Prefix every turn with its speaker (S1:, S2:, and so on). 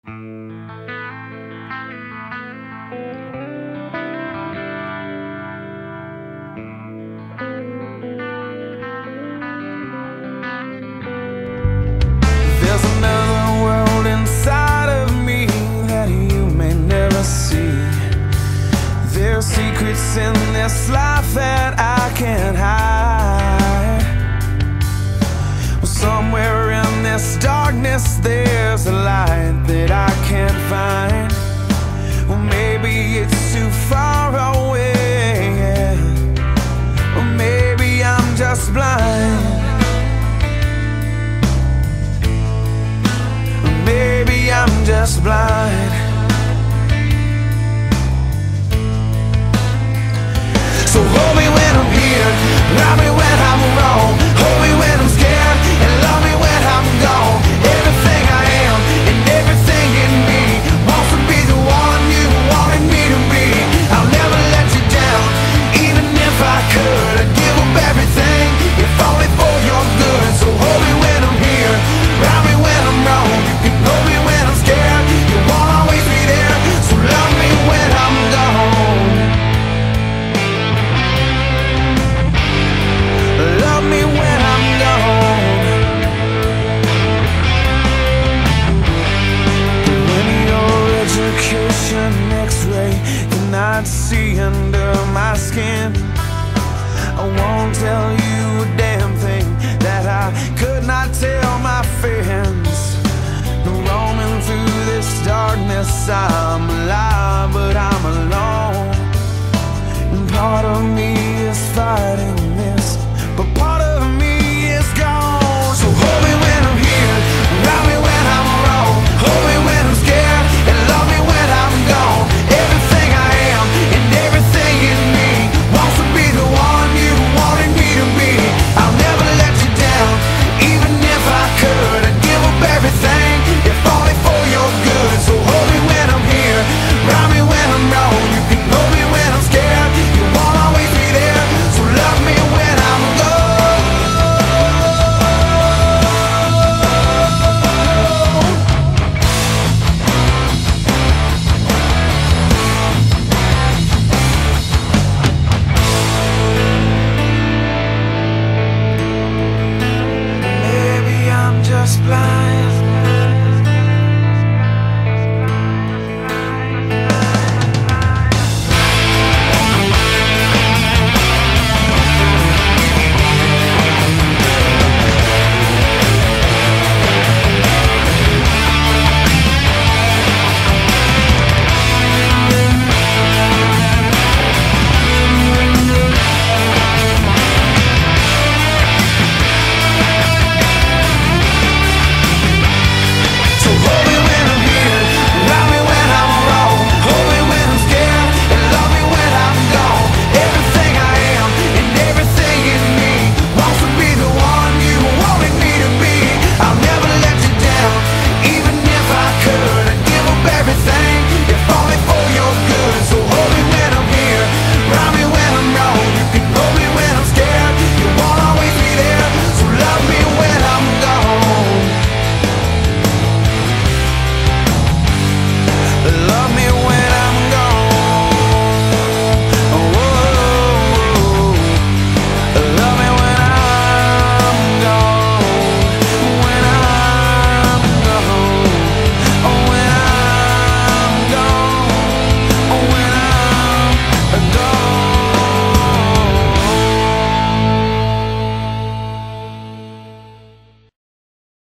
S1: There's another world inside of me that you may never see. There's secrets in this life that I can't hide. Well, somewhere in this darkness there's a light that I can't find. Well, maybe it's too far away, yeah. Or maybe I'm just blind. Maybe I'm just blind. So hold me when I'm here, love me when I'm wrong, hold me when I'm scared, and love me when I'm gone. Everything I am and everything in me wants to be the one you wanted me to be. I'll never let you down, even if I could. I'd give up everything, if only for your good. So hold me when I'm here, love me when I'm wrong, you know me when I'm scared, you won't always be there. So love me when I'm gone, love me when I'm gone. When your education x-ray cannot see under my skin, I won't tell you a damn thing that I could not tell my friends. Roaming through this darkness, I'm alive, but I'm alone. And part of me is fighting